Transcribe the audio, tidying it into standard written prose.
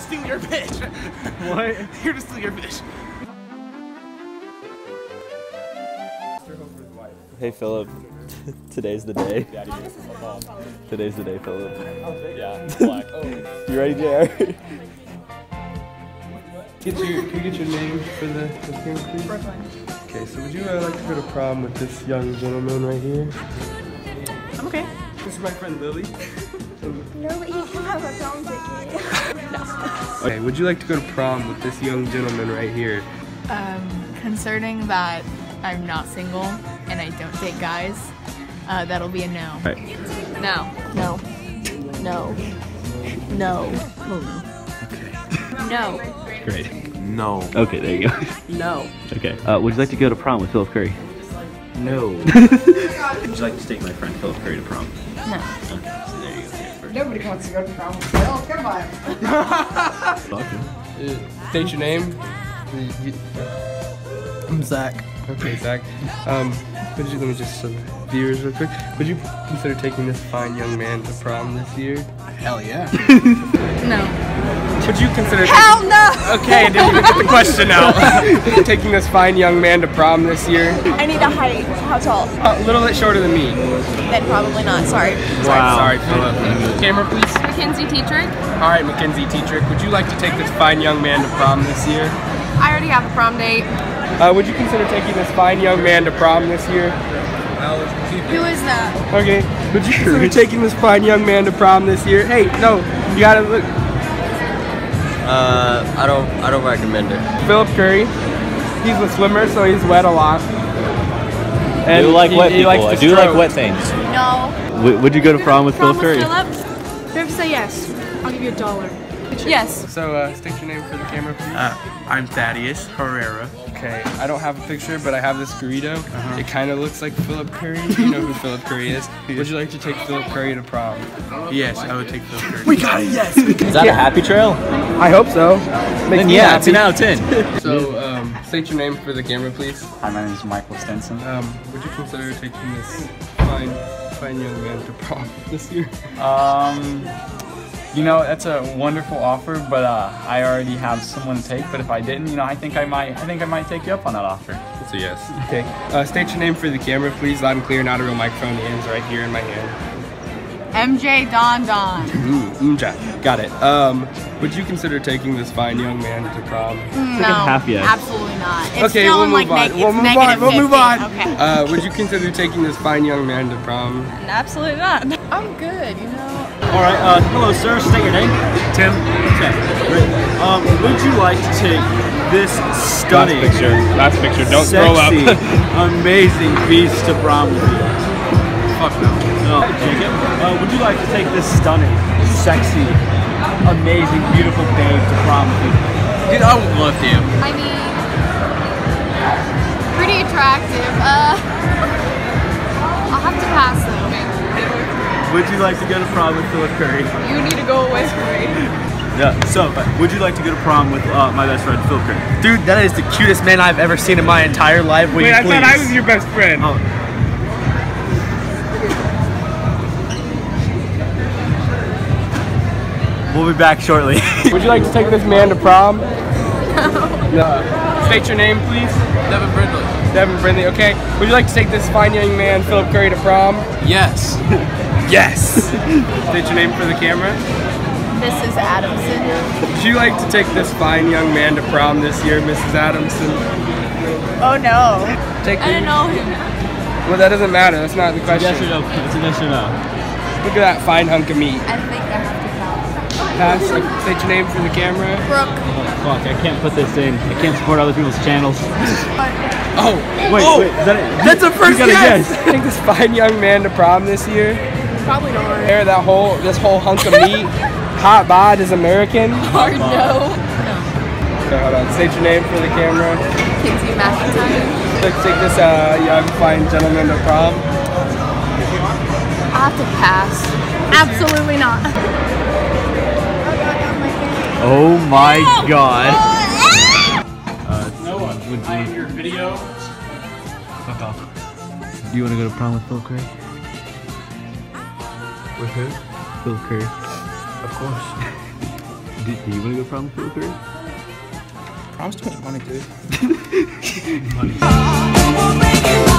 steal your bitch. What? Here to steal your bitch. Hey Philip, today's the day. Today's the day, Philip. Yeah, black. You ready, JR? Can we get your name for the game, please? Brooklyn. Okay, so would you like to go to prom with this young gentleman right here? I'm okay. This is my friend Lily. No, but you can have a prom ticket. Okay, would you like to go to prom with this young gentleman right here? Concerning that I'm not single and I don't date guys, that'll be a no. Right. No. No. No. No. Okay. No. Great. No. Okay, there you go. No. Okay. Would you like to go to prom with Philip Curry? No. Would you like to take my friend Philip Curry to prom? No. Okay, so there you go. Nobody wants to go to prom with Phil. Come on. State your name. I'm Zach. Okay, Zach. Let me just viewers real quick. Would you consider taking this fine young man to prom this year? Hell yeah. No. Would you consider? Hell no! Okay, I didn't even get the question out. Taking this fine young man to prom this year? I need a height. How tall? A little bit shorter than me. Then probably not. Sorry. Wow. Sorry, Philip. Camera, please. Mackenzie Teatrick. All right, Mackenzie Teatrick. Would you like to take this fine young man to prom this year? I already have a prom date. Would you consider taking this fine young man to prom this year? Who is that? Okay. Would you consider taking this fine young man to prom this year? Hey, no, you gotta look. I don't recommend it. Philip Curry. He's a swimmer, so he's wet a lot. I do like wet people. likes to I do like stroke. wet things. No. Would you go to prom with Philip Curry? Philip, say yes. I'll give you $1. Yes. So, state your name for the camera, please. I'm Thaddeus Herrera. Okay, I don't have a picture, but I have this burrito. It kind of looks like Philip Curry. You know who Philip Curry is. Would you like to take Philip Curry to prom? Yes, I would take Philip Curry. We got it, yes. Is that a happy trail? I hope so. Then yeah, it's an out of 10. So, state your name for the camera, please. Hi, my name is Michael Stenson. Would you consider taking this fine young man to prom this year? You know, that's a wonderful offer, but I already have someone to take. But if I didn't, you know, I think I might take you up on that offer. It's a yes. Okay. State your name for the camera, please. Loud and clear, not a real microphone. The end's right here in my hand. MJ Don Don. Got it. Would you consider taking this fine young man to prom? No. half yes. Absolutely not. It's Okay, still we'll in move like on. We'll move negative on. We'll move 50. on. Okay. Would you consider taking this fine young man to prom? Absolutely not. I'm good, you know. All right. Hello, sir. State your name. Tim. Okay. Great. Would you like to take this stunning, Last picture. Don't scroll up. sexy, amazing beast to prom with you? Fuck no. No, Jacob. Would you like to take this stunning, sexy, amazing, beautiful babe to prom with you? Dude, I would love to. I mean, pretty attractive. I'll have to pass though. Would you like to go to prom with Philip Curry? You need to go away from me. Yeah. So, would you like to go to prom with my best friend Philip Curry? Dude, that is the cutest man I've ever seen in my entire life. Wait, I thought I was your best friend. Oh. We'll be back shortly. Would you like to take this man to prom? No. State your name, please. Devin Brindley. Devin Brindley. Okay. Would you like to take this fine young man, Philip Curry, to prom? Yes. Yes. State your name for the camera. This is Adamson. Would you like to take this fine young man to prom this year, Mrs. Adamson? Oh no. Take I don't know him. Well, that doesn't matter. That's not the question. Yes or no? It's a yes or no. Look at that fine hunk of meat. I think I have to Pass. State your name for the camera. Brooke. Oh, fuck, I can't put this in. I can't support other people's channels. Oh. Wait, wait, is that it? That's a first You got a yes. Take this fine young man to prom this year. Probably not. There, this whole hunk of meat. Hot bod is American. Hard no. Okay, hold on. State your name for the camera. Kinsey McIntyre. Let's take this young fine gentleman to prom. I'll have to pass. Absolutely not. Oh my god. Would you your video? Fuck off. Do you want to go to prom with Phil Curry? With who? Phil Curry. Of course. Do Do you want to go prom with Philip Curry? Prom's too much money, dude. Money.